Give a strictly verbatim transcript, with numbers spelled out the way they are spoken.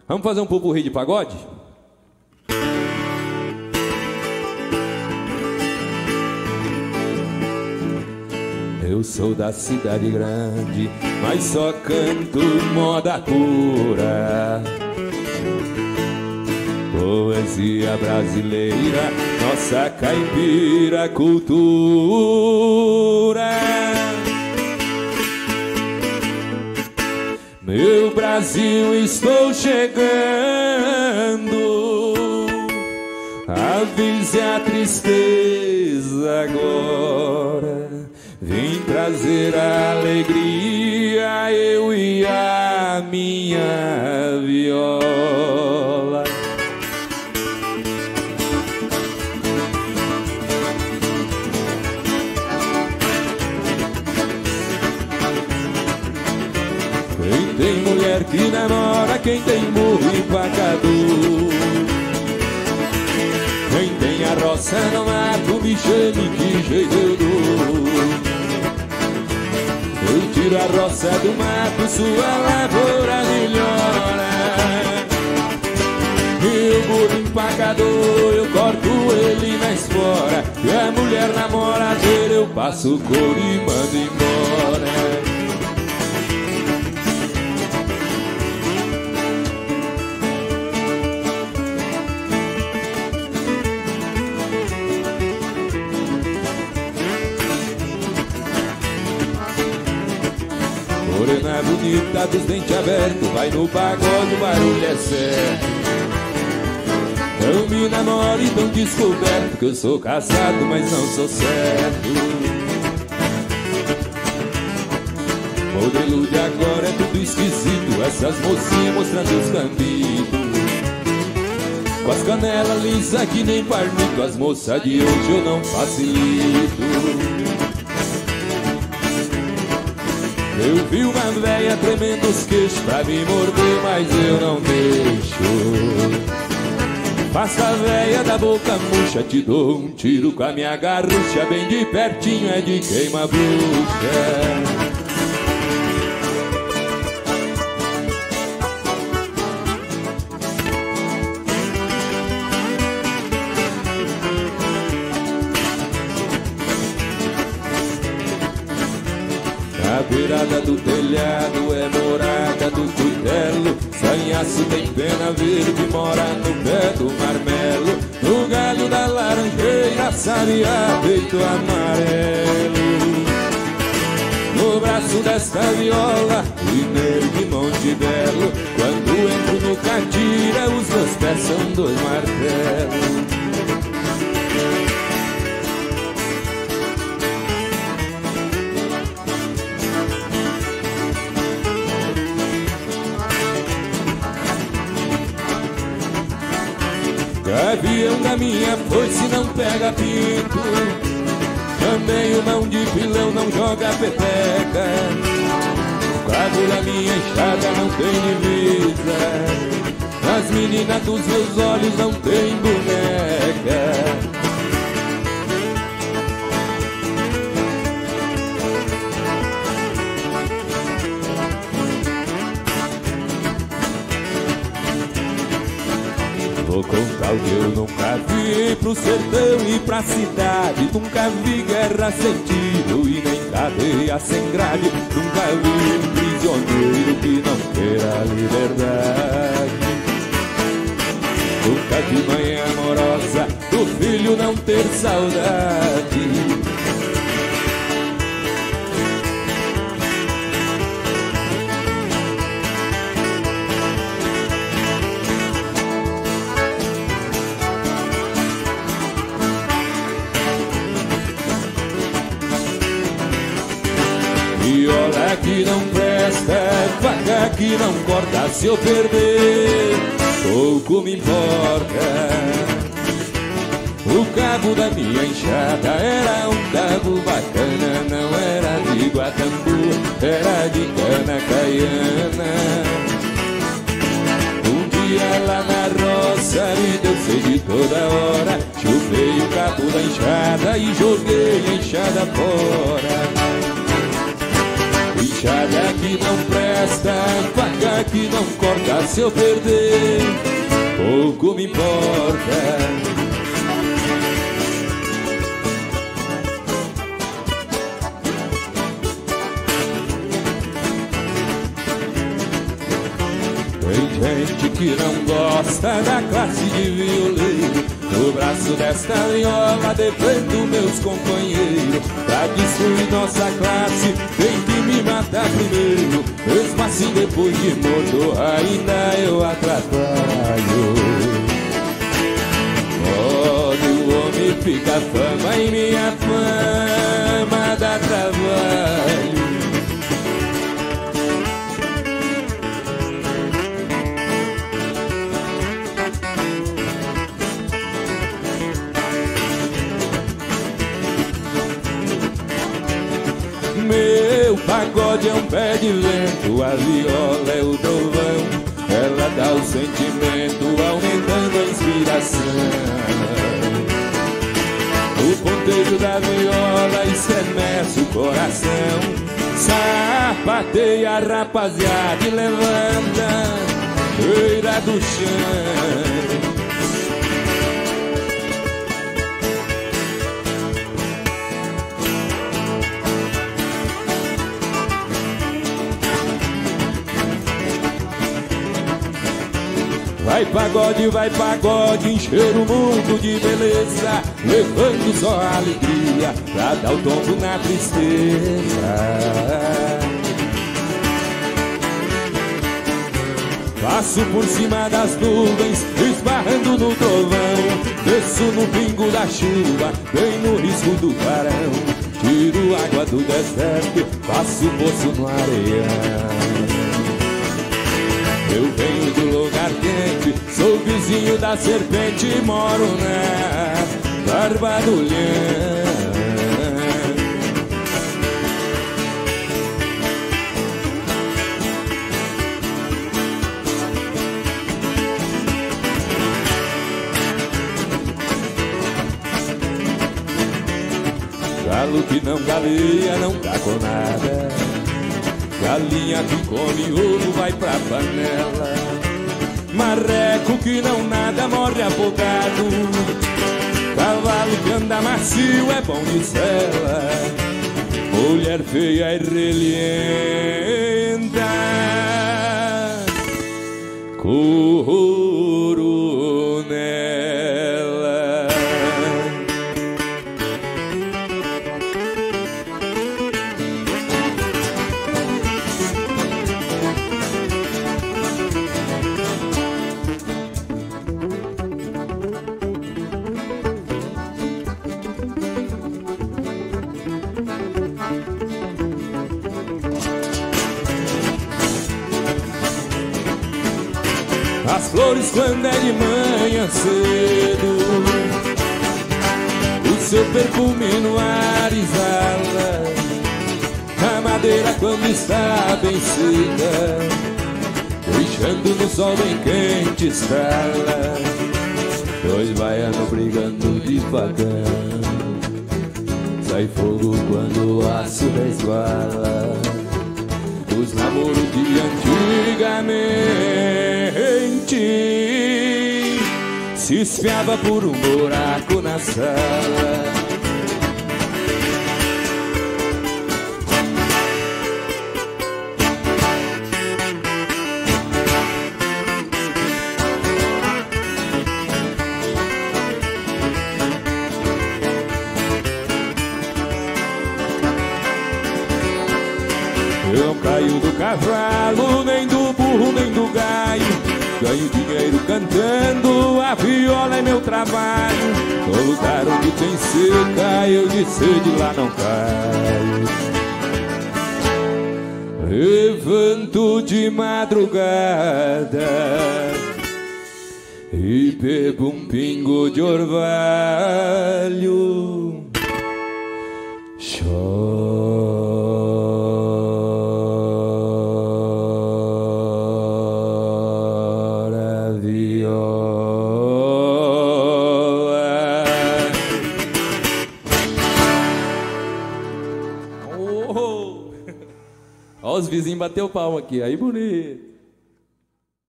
Vamos fazer um popurrí de pagode? Eu sou da cidade grande, mas só canto moda pura. Poesia brasileira, nossa caipira cultura. Meu Brasil, estou chegando. Avise a tristeza agora. Vim trazer a alegria, eu e a minha viola. Quem tem mulher que namora, quem tem burro empacador, quem tem a roça no mato, me chame que jeito eu dou. Eu tiro a roça do mato, sua lavoura melhora. E o burro empacador, eu corto ele na espora. E a mulher namoradeira, eu passo o couro e mando embora. Morena bonita dos dentes abertos, vai no pagode, o barulho é certo. Não me namore tão descoberto, que eu sou casado, mas não sou certo. Modelo de agora é tudo esquisito, essas mocinhas mostrando os cambitos, com as canelas lisas que nem palmito. As moças de hoje eu não facilito. Eu vi uma véia tremendo os queixos pra me morder, mas eu não deixo. Faça a véia da boca murcha, te dou um tiro com a minha garrucha. Bem de pertinho é de queima-bruxa. A beirada do telhado é morada do cutelo. Sanhaço tem pena verde, mora no pé do marmelo. No galho da laranjeira, sabiá, peito amarelo. No braço desta viola, mineiro de Monte Belo. Quando entro no catira, os meus pés são dois martelos. Gavião da minha foice não pega pinto, também o mão de pilão não joga peteca. O cabo da minha enxada não tem divisa, as meninas dos meus olhos não tem boneca. Vou contar o que eu nunca vi pro sertão e pra cidade. Nunca vi guerra sem tiro e nem cadeia sem grade. Nunca vi um prisioneiro que não queira liberdade. Nunca vi mãe amorosa do filho não ter saudade. Viola que não presta, faca que não corta. Se eu perder, pouco me importa. O cabo da minha enxada era um cabo bacana. Não era de Guatambu, era de cana caiana. Um dia lá na roça me deu sede toda hora. Chupei o cabo da enxada e joguei a enxada fora. Enxada que não presta, esta faca que não corta. Se eu perder, pouco me importa. Tem gente que não gosta da classe de violeiro. No braço desta viola defendo meus companheiros. Pra destruir nossa classe tem que me matar primeiro. Mesmo assim depois de morto ainda eu atrapalho. Olha, o homem fica fama e minha fama dá trabalho. Meu pagode é um pé de vento, a viola é o trovão. Ela dá o sentimento, aumentando a inspiração. O ponteiro da viola estremece o coração. Sapateia, rapaziada, e levanta beira do chão. Vai pagode, vai pagode, encher o mundo de beleza, levando só alegria pra dar o tombo na tristeza. Passo por cima das nuvens, esbarrando no trovão. Desço no pingo da chuva, bem no risco do clarão. Tiro água do deserto, faço poço no areião. Eu venho do lugar quente, sou vizinho da serpente, moro na Barba do Leão. Galo que não galeia não tá com nada. Galinha que come ovo vai pra panela. Marreco que não nada morre afogado. Cavalo que anda macio é bom de sela. Mulher feia e relenta, couro nela. As flores quando é de manhã cedo, o seu perfume no ar exala. A madeira quando está bem seca, deixando no sol bem quente estrala. Dois baianos brigando devagar, sai fogo quando o aço resvala. Os namoros de antigamente se espiava por um buraco na sala. Eu não caio do cavalo, nem do burro, nem do gaio. Ganho dinheiro cantando, a viola é meu trabalho. No lugar onde tem seca, eu de sede lá não caio. Levanto de madrugada e bebo um pingo de orvalho. Chora viola. Oh, oh. Olha os vizinhos bateu palma aqui. Aí bonito.